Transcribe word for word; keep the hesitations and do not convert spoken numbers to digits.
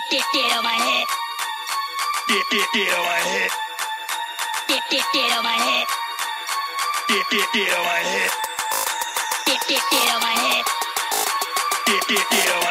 Get, get on my head. Get, get, get on my head. Get, get, get on my head. Get, get, get on my head. Get, get, get on my head. Get, get, get on my head.